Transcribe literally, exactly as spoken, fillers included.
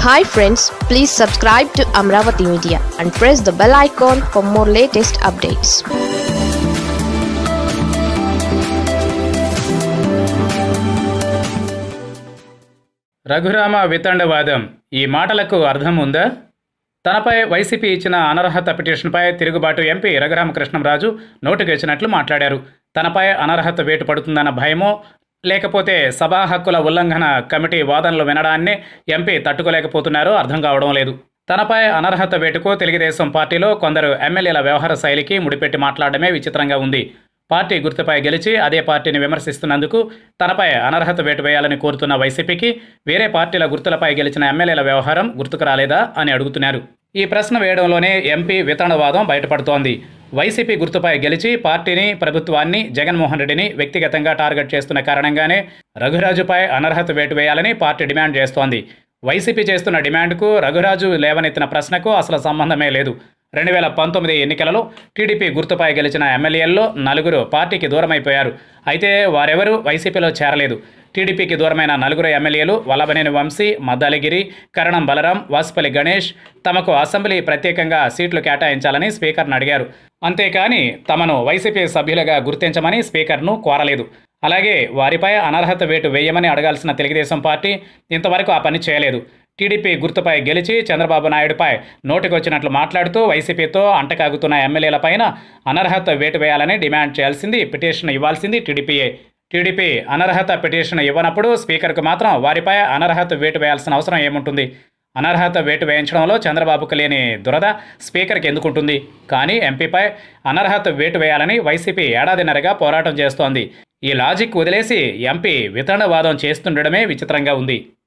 Hi friends, please subscribe to Amaravathi Media and press the bell icon for more latest updates. Raghu Rama వితండవాదం ఈ మాటలకు అర్థం ఉందా? తనపై YCP ఇచ్చిన అనర్హత పిటిషన్పై తిరుగుబాటు ఎంపీ రఘురామకృష్ణంరాజు నోటుకు వచ్చినట్లు మాట్లాడారు. తనపై అనర్హత వేటు పడుతుందన్న భయమో లేకపోతే సభా హక్కుల ఉల్లంఘన కమిటీ వాదనలు వినడాన్నే ఎంపీ తట్టుకోలేకపోతున్నారో అర్థం కావడం లేదు. తనపై అనర్హత వేటుకు తెలుగుదేశం పార్టీలో కొందరు ఎమ్మెల్యేల వ్యవహార శైలికి ముడిపెట్టి మాట్లాడడమే విచిత్రంగా ఉంది. పార్టీ గుర్తుపై గెలిచి అదే పార్టీని విమర్శిస్తున్నందుకు తనపై అనర్హత వేటు వేయాలని కోరుతున్న వైసీపీకి వేరే పార్టీల గుర్తులపై గెలిచిన ఎమ్మెల్యేల వ్యవహారం గుర్తుకు రాలేదా అని అడుగుతున్నారు. ఈ ప్రశ్న వేయడంలోనే ఎంపీ వితరణవాదం బయటపడుతోంది. వైసీపీ గుర్తుపై గెలిచి పార్టీని, ప్రభుత్వాన్ని, జగన్మోహన్ రెడ్డిని వ్యక్తిగతంగా టార్గెట్ చేస్తున్న కారణంగానే రఘురాజుపై అనర్హత వేటు వేయాలని పార్టీ డిమాండ్ చేస్తోంది. వైసీపీ చేస్తున్న డిమాండ్కు రఘురాజు లేవనెత్తిన ప్రశ్నకు అసలు సంబంధమే లేదు. రెండు వేల పంతొమ్మిది ఎన్నికలలో టీడీపీ గుర్తుపై గెలిచిన ఎమ్మెల్యేల్లో నలుగురు పార్టీకి దూరమైపోయారు. అయితే వారెవరూ వైసీపీలో చేరలేదు. టీడీపీకి దూరమైన నలుగురు ఎమ్మెల్యేలు వల్లభనేని వంశీ, మద్దాలిగిరి, కరణం బలరాం, వాసుపల్లి గణేష్ తమకు అసెంబ్లీ ప్రత్యేకంగా సీట్లు కేటాయించాలని స్పీకర్ను అడిగారు. అంతేకాని తమను వైసీపీ సభ్యులుగా గుర్తించమని స్పీకర్ను కోరలేదు. అలాగే వారిపై అనర్హత వేటు వేయమని అడగాల్సిన తెలుగుదేశం పార్టీ ఇంతవరకు ఆ పని చేయలేదు. టీడీపీ గుర్తుపై గెలిచి చంద్రబాబు నాయుడుపై నోటికొచ్చినట్లు మాట్లాడుతూ వైసీపీతో అంటకాగుతున్న ఎమ్మెల్యేలపైన అనర్హత వేటు వేయాలని డిమాండ్ చేయాల్సింది, పిటిషన్ ఇవ్వాల్సింది టీడీపీయే. టీడీపీ అనర్హత పిటిషన్ ఇవ్వనప్పుడు స్పీకర్కు మాత్రం వారిపై అనర్హత వేటు వేయాల్సిన అవసరం ఏముంటుంది? అనర్హత వేటు వేయించడంలో చంద్రబాబుకు లేని దురద స్పీకర్కి ఎందుకుంటుంది? కానీ ఎంపీపై అనర్హత వేటు వేయాలని వైసీపీ ఏడాదిన్నరగా పోరాటం చేస్తోంది. ఈ లాజిక్ వదిలేసి ఎంపీ వితండవాదం చేస్తుండడమే విచిత్రంగా ఉంది.